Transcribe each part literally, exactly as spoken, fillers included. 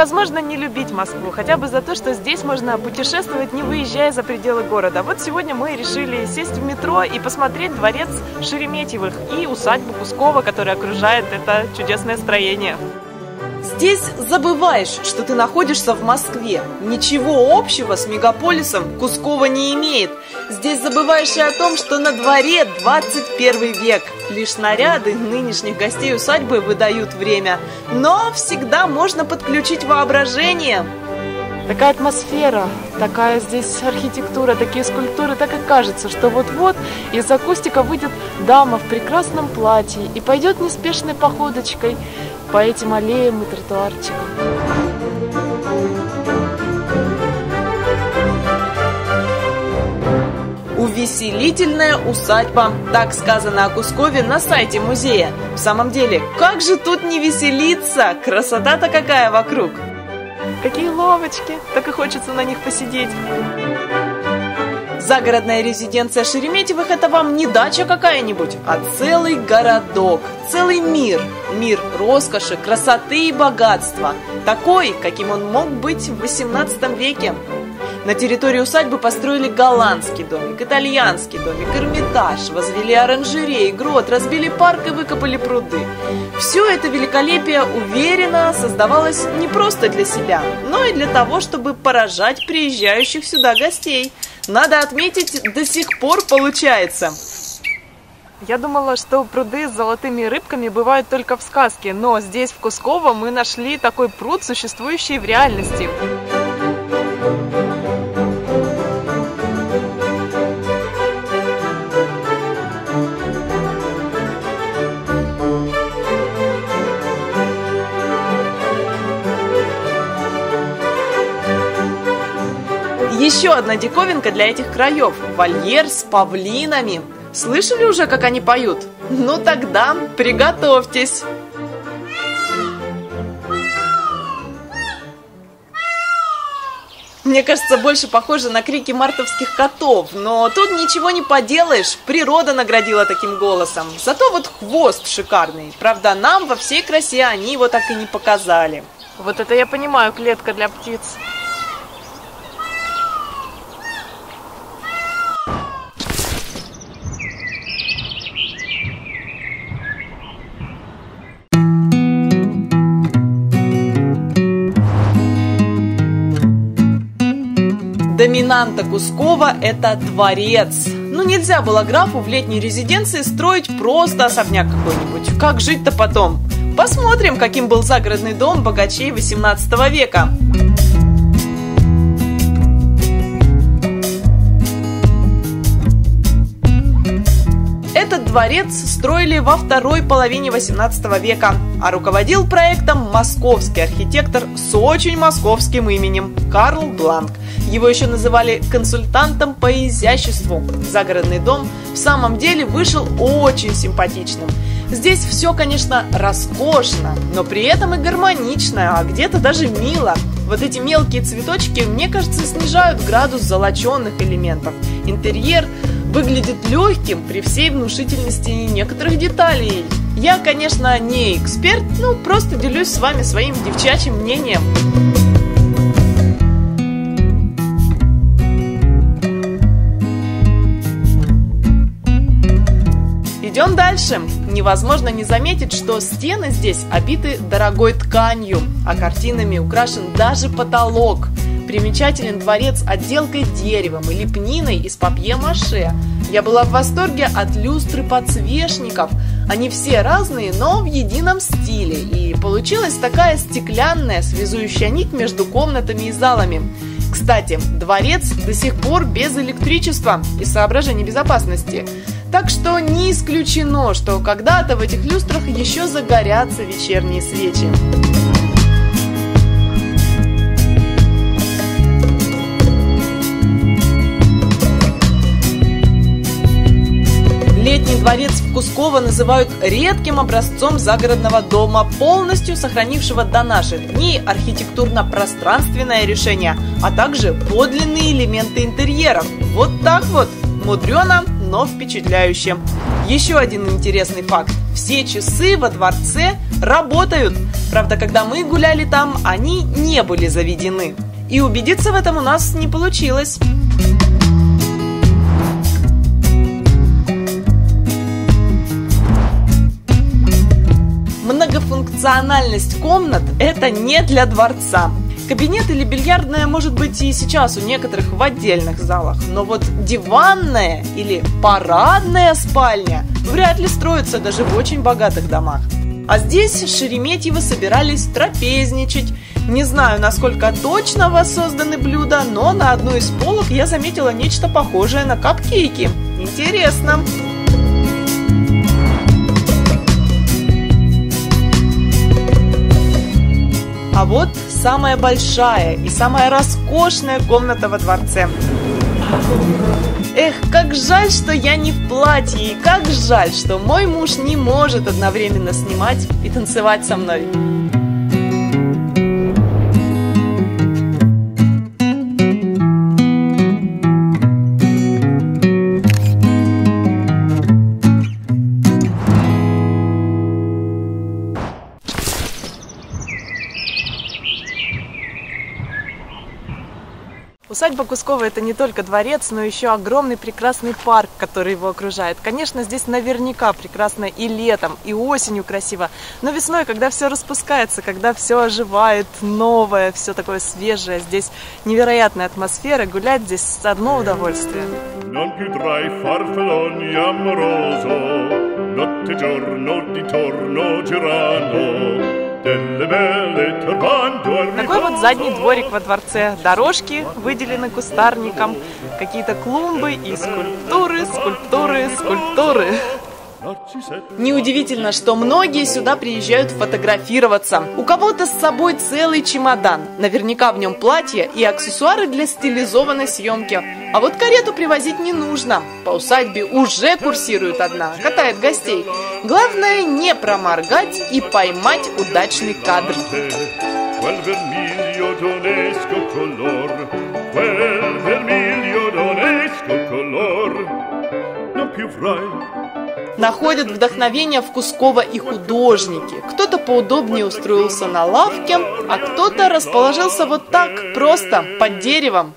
невозможно не любить Москву, хотя бы за то, что здесь можно путешествовать, не выезжая за пределы города. Вот сегодня мы решили сесть в метро и посмотреть дворец Шереметьевых и усадьбу Кускова, которая окружает это чудесное строение. Здесь забываешь, что ты находишься в Москве. Ничего общего с мегаполисом Кусково не имеет. Здесь забываешь и о том, что на дворе двадцать первый век. Лишь наряды нынешних гостей усадьбы выдают время. Но всегда можно подключить воображение. Такая атмосфера, такая здесь архитектура, такие скульптуры, так и кажется, что вот-вот из-за кустика выйдет дама в прекрасном платье и пойдет неспешной походочкой по этим аллеям и тротуарчикам. Увеселительная усадьба. Так сказано о Кускове на сайте музея. В самом деле, как же тут не веселиться? Красота-то какая вокруг! Какие лавочки, так и хочется на них посидеть. Загородная резиденция Шереметьевых – это вам не дача какая-нибудь, а целый городок, целый мир. Мир роскоши, красоты и богатства. Такой, каким он мог быть в восемнадцатом веке. На территории усадьбы построили голландский домик, итальянский домик, Эрмитаж, возвели оранжереи, грот, разбили парк и выкопали пруды. Все это великолепие, уверенно, создавалось не просто для себя, но и для того, чтобы поражать приезжающих сюда гостей. Надо отметить, до сих пор получается. Я думала, что пруды с золотыми рыбками бывают только в сказке, но здесь, в Кусково, мы нашли такой пруд, существующий в реальности. Еще одна диковинка для этих краев – вольер с павлинами. Слышали уже, как они поют? Ну тогда приготовьтесь! Мне кажется, больше похоже на крики мартовских котов, но тут ничего не поделаешь, природа наградила таким голосом. Зато вот хвост шикарный, правда, нам во всей красе они его так и не показали. Вот это я понимаю, клетка для птиц. Доминанта Кускова – это дворец. Ну нельзя было графу в летней резиденции строить просто особняк какой-нибудь. Как жить-то потом? Посмотрим, каким был загородный дом богачей восемнадцатого века. Этот дворец строили во второй половине восемнадцатого века, а руководил проектом московский архитектор с очень московским именем Карл Бланк. Его еще называли консультантом по изяществу. Загородный дом в самом деле вышел очень симпатичным. Здесь все, конечно, роскошно, но при этом и гармонично, а где-то даже мило. Вот эти мелкие цветочки, мне кажется, снижают градус золоченных элементов. Интерьер выглядит легким при всей внушительности некоторых деталей. Я, конечно, не эксперт, но просто делюсь с вами своим девчачьим мнением. Идем дальше. Невозможно не заметить, что стены здесь обиты дорогой тканью, а картинами украшен даже потолок. Примечателен дворец отделкой деревом и лепниной из папье-маше. Я была в восторге от люстры подсвечников. Они все разные, но в едином стиле. И получилась такая стеклянная связующая нить между комнатами и залами. Кстати, дворец до сих пор без электричества из соображений безопасности. Так что не исключено, что когда-то в этих люстрах еще загорятся вечерние свечи. Летний дворец в Кусково называют редким образцом загородного дома, полностью сохранившего до наших дней архитектурно-пространственное решение, а также подлинные элементы интерьеров. Вот так вот, мудрено, но впечатляюще. Еще один интересный факт. все часы во дворце работают. Правда, когда мы гуляли там, они не были заведены. И убедиться в этом у нас не получилось. Многофункциональность комнат – это не для дворца. Кабинет или бильярдная может быть и сейчас у некоторых в отдельных залах, но вот диванная или парадная спальня вряд ли строится даже в очень богатых домах. А здесь Шереметьевы собирались трапезничать. Не знаю, насколько точно воссозданы блюда, но на одной из полок я заметила нечто похожее на капкейки. Интересно. А вот самая большая и самая роскошная комната во дворце. Эх, как жаль, что я не в платье, и как жаль, что мой муж не может одновременно снимать и танцевать со мной. Усадьба Кускова – это не только дворец, но еще огромный прекрасный парк, который его окружает. Конечно, здесь наверняка прекрасно и летом, и осенью красиво, но весной, когда все распускается, когда все оживает, новое, все такое свежее, здесь невероятная атмосфера, гулять здесь одно удовольствие. Такой вот задний дворик во дворце. Дорожки выделены кустарником, какие-то клумбы и скульптуры, скульптуры, скульптуры. Неудивительно, что многие сюда приезжают фотографироваться. У кого-то с собой целый чемодан. Наверняка в нем платье и аксессуары для стилизованной съемки. А вот карету привозить не нужно. По усадьбе уже курсирует одна, катает гостей. Главное не проморгать и поймать удачный кадр. Находят вдохновение в Кусково и художники. Кто-то поудобнее устроился на лавке, а кто-то расположился вот так, просто, под деревом.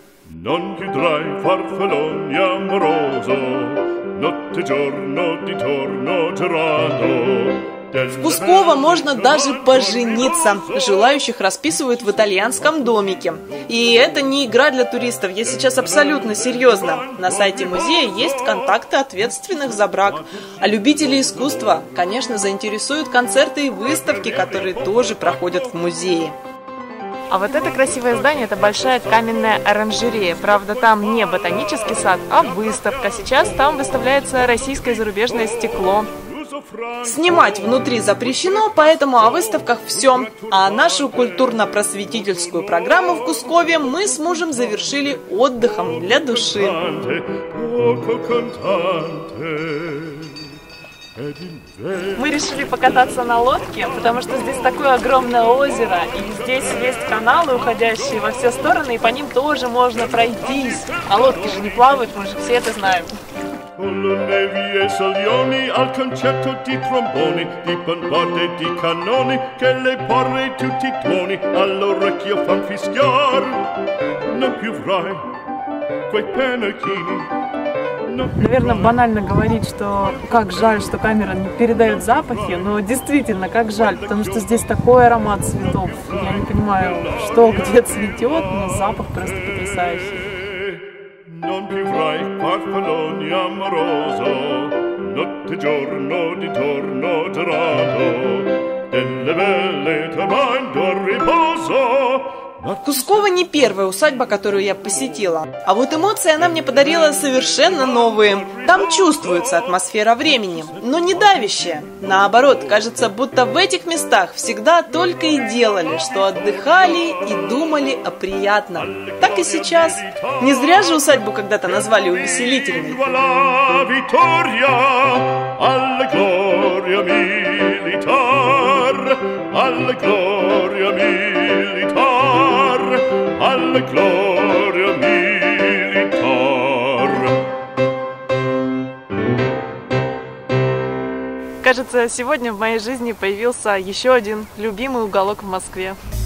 В Кусково можно даже пожениться. Желающих расписывают в итальянском домике. И это не игра для туристов, я сейчас абсолютно серьезно. На сайте музея есть контакты ответственных за брак. А любители искусства, конечно, заинтересуют концерты и выставки, которые тоже проходят в музее. А вот это красивое здание – это большая каменная оранжерея. Правда, там не ботанический сад, а выставка. Сейчас там выставляется российское и зарубежное стекло. Снимать внутри запрещено, поэтому о выставках все. А нашу культурно-просветительскую программу в Кускове мы с мужем завершили отдыхом для души. Мы решили покататься на лодке, потому что здесь такое огромное озеро, и здесь есть каналы, уходящие во все стороны, и по ним тоже можно пройтись. А лодки же не плавают, мы же все это знаем. Colonnevi e Salioni al concerto di tromboni, di bombardie e di cannoni, che le porre tutti i tuoni all'orecchio fan fischiar. Non più avrai quei pennacchini. Наверное, банально говорить, что как жаль, что камера не передает запахи, но действительно, как жаль, потому что здесь такой аромат цветов. Я не понимаю, что где цветет, но запах просто потрясающий. Non più avrai farfalloni amoroso, notte giorno di torno girando, delle belle turbando a riposo. Кусково не первая усадьба, которую я посетила. А вот эмоции она мне подарила совершенно новые. Там чувствуется атмосфера времени, но не давящая. Наоборот, кажется, будто в этих местах всегда только и делали, что отдыхали и думали о приятном. Так и сейчас. Не зря же усадьбу когда-то назвали увеселительной. Alla gloria militar. кажется, сегодня в моей жизни появился еще один любимый уголок в Москве.